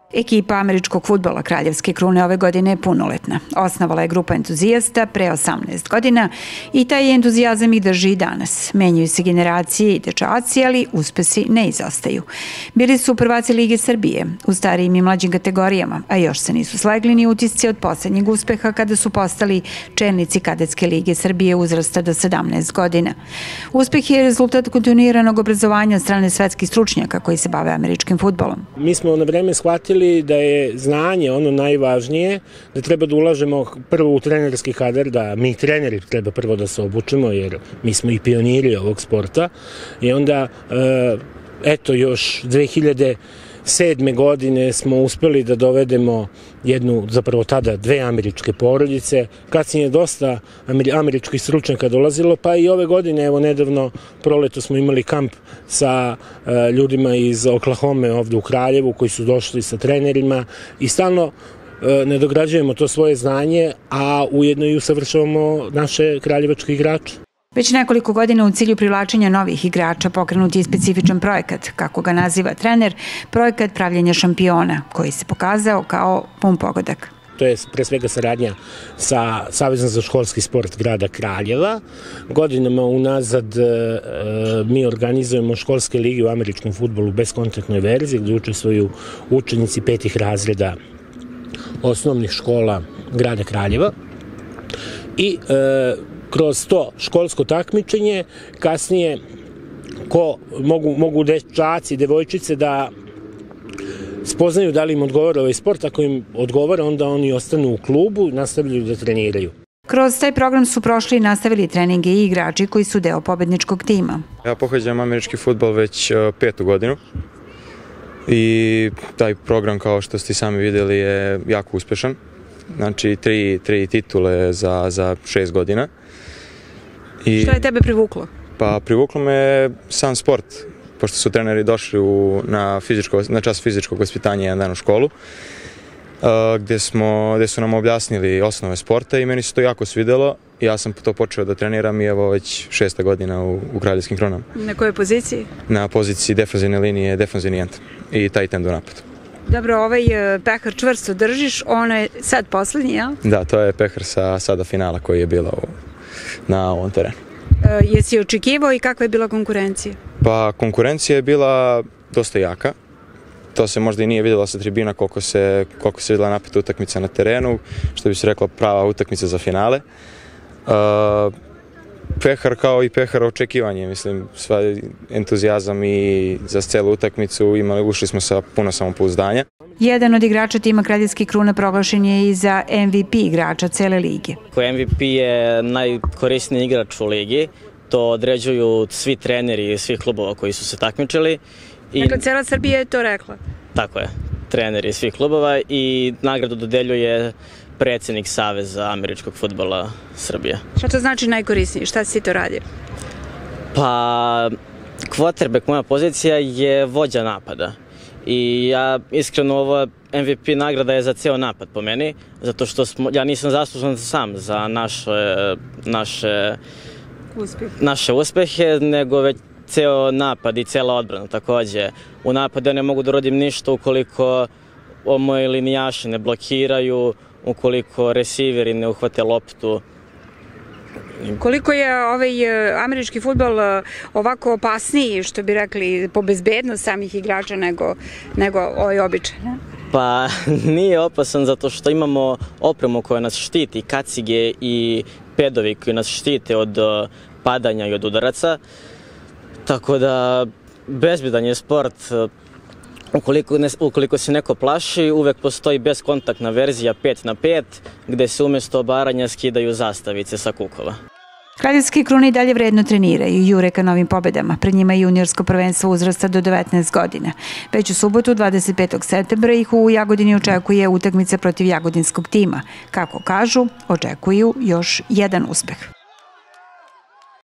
Ekipa američkog fudbala Kraljevske Krune ove godine je punoletna. Osnovala je grupa entuzijasta pre 18 godina i taj entuzijazam ih drži i danas. Menjaju se generacije i dečaci, ali uspesi ne izostaju. Bili su prvaci Lige Srbije u starijim i mlađim kategorijama, a još se nisu slegli ni utisci od poslednjeg uspeha kada su postali čelnici Kadetske Lige Srbije uzrasta do 17 godina. Uspeh je rezultat kontinuiranog obrazovanja od strane svetskih stručnjaka koji se bave američkim fudbalom. Mi smo na vreme shvatili da je znanje ono najvažnije, da treba da ulažemo prvo u trenerski kadar, da mi treneri treba prvo da se obučimo, jer mi smo i pioniri ovog sporta. I onda, eto, još 2007. godine smo uspeli da dovedemo zapravo tada dve američke porodice. Kasnije dosta američkih stručnjaka dolazilo, pa i ove godine, evo nedavno, proleto smo imali kamp sa ljudima iz Oklahome ovde u Kraljevu koji su došli sa trenerima i stalno nadograđujemo to svoje znanje, a ujedno i usavršavamo naše kraljevačke igrače. Već nekoliko godina u cilju privlačenja novih igrača pokrenut je specifičan projekat, kako ga naziva trener, projekat pravljenja šampiona, koji se pokazao kao pun pogodak. To je pre svega saradnja sa Savezom za školski sport grada Kraljeva. Godinama unazad mi organizujemo školske lige u američkom fudbalu u beskontaktnoj verziji, gde učestvuju učenici 5. razreda osnovnih škola grada Kraljeva. I kroz to školsko takmičenje kasnije mogu dečaci i devojčice da spoznaju da li im odgovara ovaj sport. Ako im odgovara, onda oni ostanu u klubu i nastavljaju da treniraju. Kroz taj program su prošli i nastavili treninge i igrači koji su deo pobedničkog tima. Ja pohađam američki fudbal već 5. godinu i taj program, kao što ste sami videli, je jako uspešan. Znači, tri titule za 6 godina. Šta je tebe privuklo? Pa privuklo me sam sport, pošto su treneri došli na čas fizičkog vaspitanja jedan dan u školu, gde su nam objasnili osnove sporta i meni se to jako svidelo. Ja sam to počeo da treniram i evo već 6. godina u Kraljevskim Krunama. Na kojoj poziciji? Na poziciji defanzivne linije, defanzivni end i tight end u napadu. Dobro, ovaj pehar čvrsto držiš, ono je sad poslednji, jel? Da, to je pehar sa sada finala koji je bila na ovom terenu. Jesi očekivao i kakva je bila konkurencija? Pa konkurencija je bila dosta jaka. To se možda i nije vidjelo sa tribina koliko se vidjela napeta utakmica na terenu, što bi se rekla prava utakmica za finale. Pehar kao i pehar očekivanje, mislim, sva entuzijazam i za celu utakmicu ušli smo sa puno samopouzdanja. Jedan od igrača tima Kraljevskih Kruna proglašen je i za MVP igrača cele lige. MVP je najkorisniji igrač u ligi, to određuju svi treneri i svih klubova koji su se takmičili. Dakle, cela Srbija je to rekla? Tako je, treneri svih klubova i nagradu dodeljuje predsjednik Saveza američkog fudbala Srbije. Šta to znači najkorisniji? Šta si to radio? Pa, quarterback, moja pozicija je vođa napada. I ja, iskreno, ovo MVP nagrada je za ceo napad po meni, zato što ja nisam zaslužan sam za naše uspehe, nego već ceo napad i cela odbrana takođe. U napadu ja ne mogu da uradim ništa ukoliko moji linijaši ne blokiraju, ukoliko resiveri ne uhvate loptu. Koliko je ovaj američki fudbal ovako opasniji, što bi rekli, po bezbednost samih igrača nego ovaj običaj? Pa nije opasan zato što imamo opremu koja nas štiti, kacige i pedovi koji nas štite od padanja i od udaraca. Tako da bezbedan je sport. Ukoliko se neko plaši, uvek postoji beskontaktna verzija 5-5, gde se umesto obaranja skidaju zastavice sa kukova. Kraljevske Krune i dalje vredno treniraju i jure ka novim pobedama. Pred njima je juniorsko prvenstvo uzrasta do 19 godina. Već u subotu, 25. septembra, ih u Jagodini očekuje utakmica protiv jagodinskog tima. Kako kažu, očekuju još jedan uspeh.